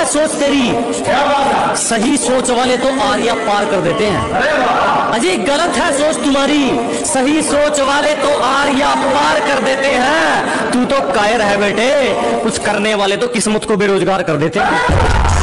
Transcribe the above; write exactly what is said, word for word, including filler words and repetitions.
है सोच तेरी, सही सोच वाले तो आर्या पार कर देते हैं। अजय गलत है सोच तुम्हारी, सही सोच वाले तो आर्या पार कर देते हैं। तू तो कायर है बेटे, कुछ करने वाले तो किस्मत को बेरोजगार कर देते हैं।